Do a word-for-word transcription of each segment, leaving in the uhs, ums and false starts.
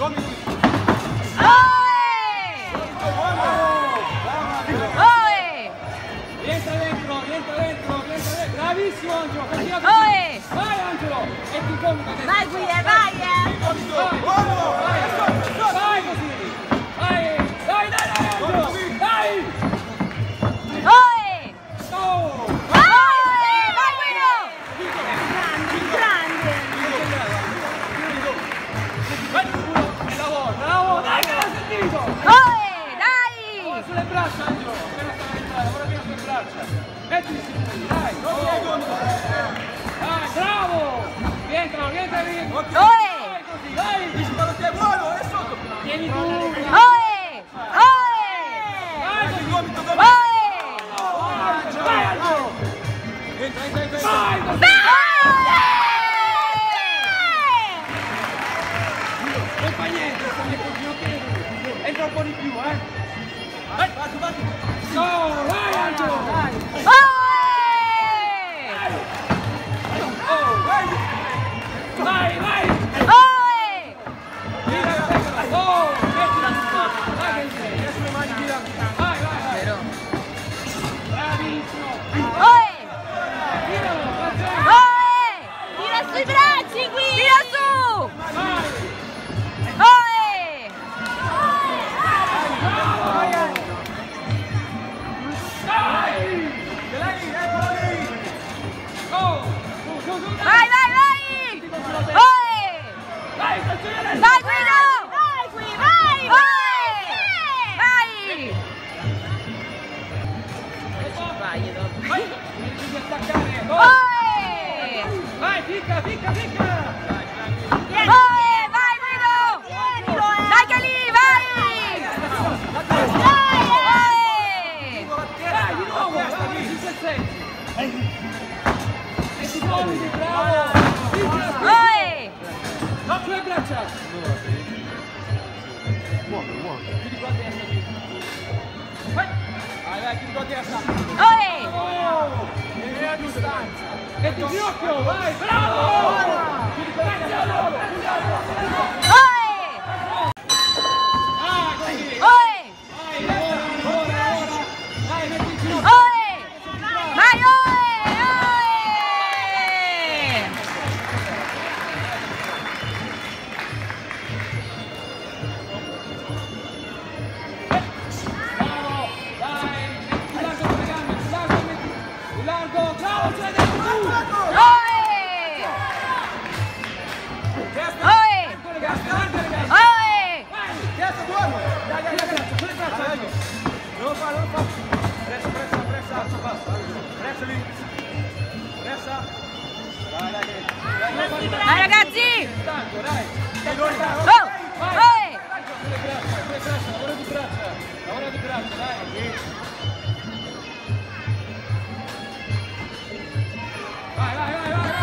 Rientra dentro, rientra dentro, rientra dentro. Bravissimo Angelo, continua così. Oe! Vai Angelo! E ti gomita dentro. Vai Guide, vai eh! Vai, vai, vai così! Vai, dai, dai, dai Angelo! Dai! Oe! Oh! Oe! Vai Guido! Grande, grande! E lavora, bravo! Dai che l'ha sentito! Oe! Dai! Lavora sulle braccia Angelo! Appena sta entrando, lavora prima sulle braccia! Mettili sicuri, dai! Dai, bravo! Rientra, rientra, rientra! Oe! Dai così, dai! Dici quello che è buono, è sotto! Tieni tu! Oe! Oe! Dai, così! Oe! Vai Angelo! Entra, entra, entra! Vai così! Non fa niente, sta nel continuo, entra un po' di più, eh! Vai, vai, vai! No, vai Angelo! Dai! Oh, vai! Vai, vai! Oe! Oh, mettila tutta! Vai che sei! Adesso le mani via! Vai, vai, vai! Bravissimo! Oe! Tiralo, Francesco! Oe! Tira sui bracci qui! Tira su! Vai! Oe! Vai, Angelo! Dai! Ce l'hai lì, eccolo lì! Oh! Su, su, su! Vai, vai, vai! Oe! Dai, stazione adesso! Vai Guido! Vai qui, vai! Oe! Vai! Vai! Vai! Devi attaccare! Oh! Oe! Vai, ficca, ficca, ficca! Oe! Vai Guido! Dai che lì, vai! Dai! Oe! Dai, di nuovo! Bravo, ci senti! E ti muovi, bravo! Oe! No, sulle braccia! Muovi, muovi! Chiudi qua a destra, qui! Vai! Vai, vai, chiudi qua a destra! Oe! Oh! E a distanza! E ti ginocchio, vai, bravo! Chiudi qua a destra! Oe! Ah, così! Oe! Vai, lavora, lavora, lavora! Vai, metti il ginocchio! Oe! Vai Oe! Oe! Bravo! Dai! Metti più largo con le gambe, più largo, metti! Più largo! Bravo, ce l'hai detto tu! Oe! Destra! Oe! Con le gambe, larga le gambe! Oe! Vai! Destra, buono! Dai, dai, sulle braccia, sulle braccia! Dai, non lo fa, non lo fa! Pressa, pressa, pressa! Passo, passo! Pressa lì! Pressa! Dai, dai, dai! Dai, Dai ragazzi! stanco, dai! Dai, dai, dai! Oh! Vai! Oe! Sulle braccia, sulle braccia, lavora di braccia! Lavora di braccia, dai! Vai, vai, vai, vai!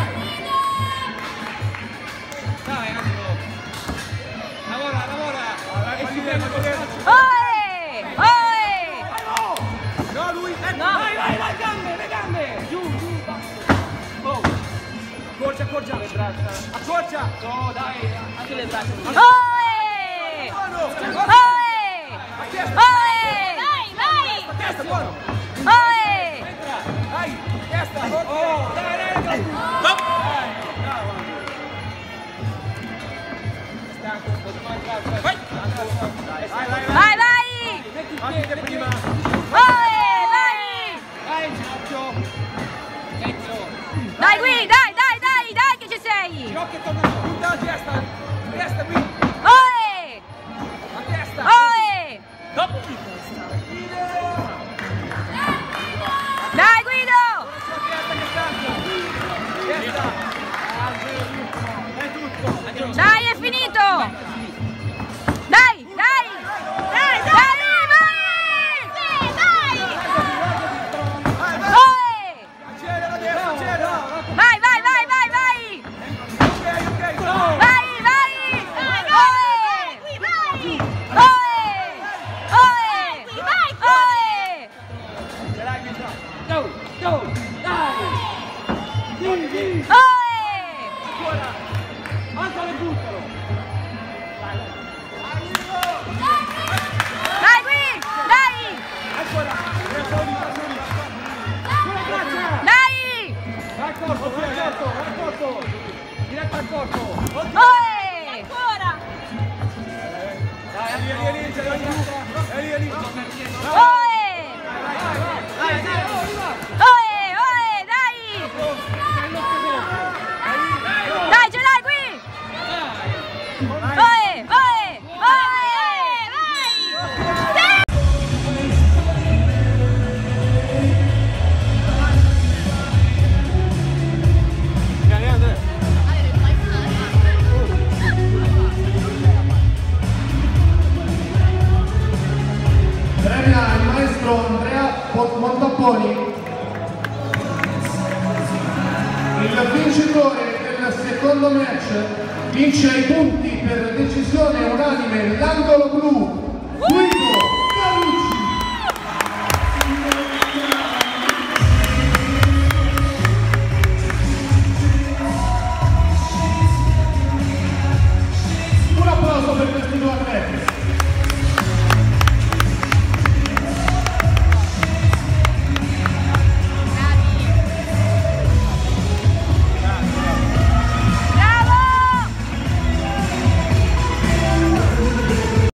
Dai, Angelo! Lavora, lavora! E si ferma con le braccia! Oe! Oe! No, lui! No! Vai, vai, vai, gambe, le gambe! Giù, giù, basso! Oh! Accorcia, accorcia! Le braccia! Accorcia! No, dai! Anche le braccia! Oe! Oe! Oe! Vai, vai! Testa, buono! Oe! Entra! Dai! Testa! Oh! Dai, dai, dai! Dai! Bravo! Stanco, un po' di mano, vai! Vai! Vai, vai, vai! Vai, vai! Metti il piede prima! Oe! Vai! Vai, in ginocchio! Mettilo! Dai qui, dai, dai, dai, dai che ci sei! Ginocchio torna su! Punta la testa! Testa qui! Oe! La testa! Oe! Dopo! Dai Guido! Testa che stanco! Testa! È tutto! Dai, è finito! Dai, dai! Dai, dai, vai! Sì, dai! Oe! Accelera, accelera! Vai, vai, vai, vai, vai! Ok, ok! Vai, vai! Vai, vai, vai, vai! Vieni, Andrea. Premia il maestro Andrea Montapponi, il vincitore del secondo match. Vince ai punti per decisione unanime l'angolo blu, Guido Carucci. Un applauso per questi due atleti.